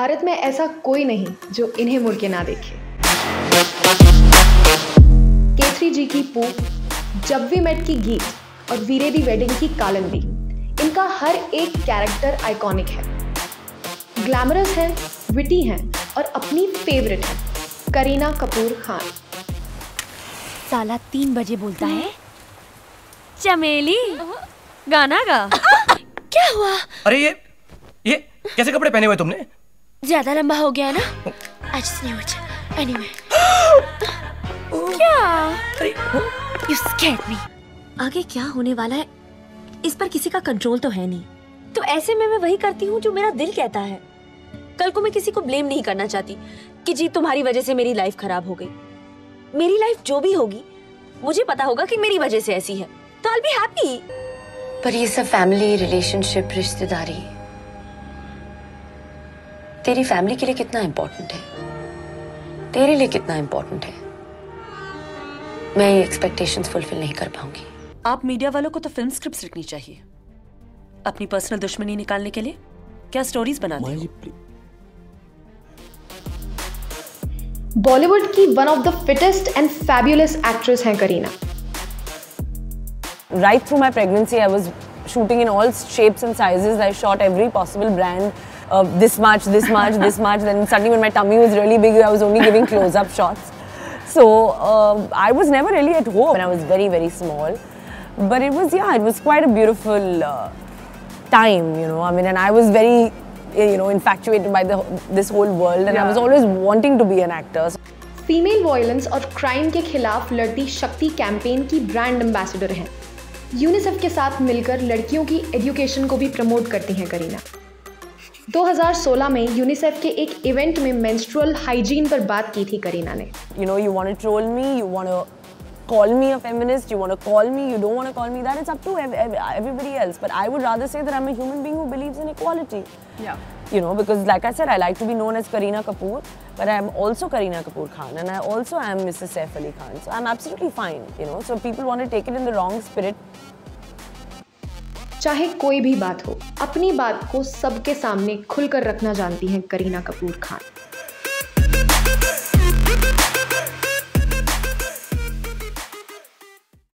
भारत में ऐसा कोई नहीं जो इन्हें मुड़ के ना देखे। K3G की पू, जब वी मेट की गीत और वीरे दी वेडिंग की कालिंदी, इनका हर एक कैरेक्टर आइकॉनिक है। ग्लैमरस है, विटी हैं और अपनी फेवरेट है करीना कपूर खान। साला 3 बजे बोलता है चमेली गाना गा। क्या हुआ? अरे ये कैसे कपड़े पहने हुए तुमने? ज्यादा लंबा हो गया ना? I just knew it. Anyway. क्या? You scared me. आगे क्या होने वाला है इस पर किसी का कंट्रोल तो है नहीं, तो ऐसे में मैं वही करती हूँ जो मेरा दिल कहता है। कल को मैं किसी को ब्लेम नहीं करना चाहती कि जी तुम्हारी वजह से मेरी लाइफ खराब हो गई। मेरी लाइफ जो भी होगी मुझे पता होगा कि मेरी वजह से ऐसी है, तो I'll be happy. पर ये सब फैमिली, रिलेशनशिप, रिश्तेदारी तेरी फैमिली के लिए कितना इम्पोर्टेंट है, तेरे लिए कितना इम्पोर्टेंट है। मैं ये एक्सपेक्टेशंस फुलफिल नहीं कर पाऊंगी। आप मीडिया वालों को तो फिल्म स्क्रिप्ट्स लिखनी चाहिए अपनी पर्सनल दुश्मनी निकालने के लिए। क्या स्टोरीज बनाते हो? बॉलीवुड की one of the fittest and fabulous actress हैं Kareena. Right through my pregnancy, I was shooting in all shapes and sizes. I shot every possible brand, this much, this much, this much. Then suddenly when my tummy was really big, I was only giving close-up shots. So I was never really at home when I was very, very small. But it was, yeah, it was quite a beautiful time, you know. I mean, and I was very, you know, infatuated by this whole world, and I was always wanting to be an actor. Female violence और crime के खिलाफ लड़ती शक्ति campaign की brand ambassador हैं। UNICEF के साथ मिलकर लड़कियों की एजुकेशन को भी प्रमोट करती हैं करीना। 2016 में यूनिसेफ के एक इवेंट में मेंस्ट्रुअल हाइजीन पर बात की थी करीना ने। You know, you want to troll me, you want to call me a feminist, you want to call me, you don't want to call me that. It's up to everybody else. But I would rather say that I'm a human being who believes in equality. Yeah. You know, because like I said, I like to be known as Kareena Kapoor, but I'm also Kareena Kapoor Khan, and I also am Mrs. Saif Ali Khan. So I'm absolutely fine, you know. So people want to take it in the wrong spirit. चाहे कोई भी बात हो, अपनी बात को सबके सामने खुलकर रखना जानती हैं करीना कपूर खान।